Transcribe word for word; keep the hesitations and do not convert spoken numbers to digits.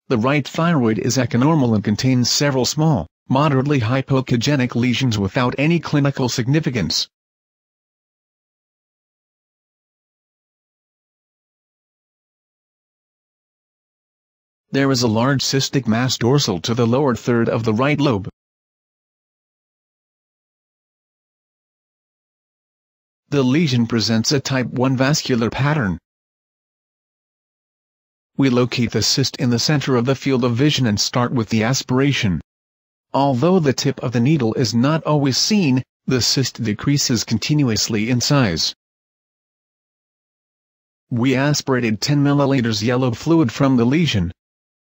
The right thyroid is echonormal and contains several small, moderately hypoechogenic lesions without any clinical significance. There is a large cystic mass dorsal to the lower third of the right lobe. The lesion presents a type one vascular pattern. We locate the cyst in the center of the field of vision and start with the aspiration. Although the tip of the needle is not always seen, the cyst decreases continuously in size. We aspirated ten milliliters yellow fluid from the lesion,